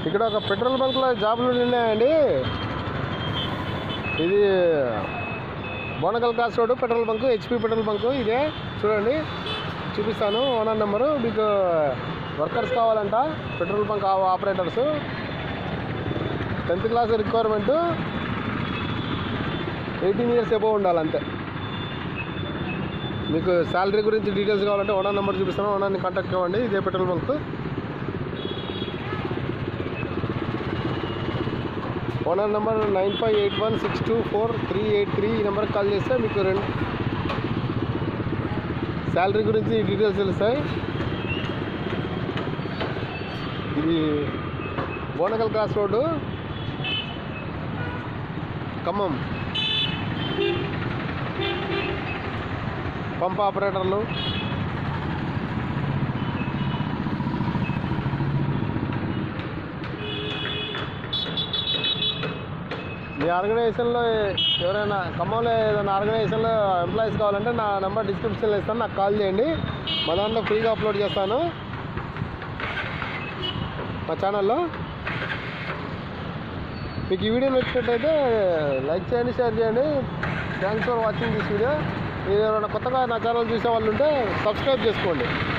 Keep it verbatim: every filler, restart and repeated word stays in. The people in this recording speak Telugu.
ఇక్కడ ఒక పెట్రోల్ బంక్లో జాబులు ఉన్నాయండి. ఇది Bonakal cross road petrol bunk, HP petrol bunk ఇదే. చూడండి చూపిస్తాను ఓనర్ నెంబరు. మీకు వర్కర్స్ కావాలంట, petrol bunk operators. Tenth class requirement, eighteen years above ఉండాలి అంతే. మీకు శాలరీ గురించి డీటెయిల్స్ కావాలంటే ఓనర్ నెంబర్ చూపిస్తాను, ఓనర్ని కాంటాక్ట్ అవ్వండి. ఇదే petrol bunk. Owner number nine five eight one six two four three eight three. ఈ నెంబర్కి కాల్ చేస్తే మీకు రెండు శాలరీ గురించి డీటెయిల్స్ తెలుస్తాయి. ఇది Bonakal cross road, Khammam. Pump ఆపరేటర్లు, మీ ఆర్గనైజేషన్లో ఎవరైనా ఖమ్మంలో ఏదైనా ఆర్గనైజేషన్లో ఎంప్లాయీస్ కావాలంటే నా నెంబర్ డిస్క్రిప్షన్లో ఇస్తాను, నాకు కాల్ చేయండి. మా దాంట్లో ఫ్రీగా అప్లోడ్ చేస్తాను మా ఛానల్లో. మీకు ఈ వీడియో నచ్చినట్టయితే లైక్ చేయండి, షేర్ చేయండి. Thanks for watching this video. మీరు ఎవరైనా కొత్తగా నా ఛానల్ చూసే వాళ్ళు ఉంటే సబ్స్క్రైబ్ చేసుకోండి.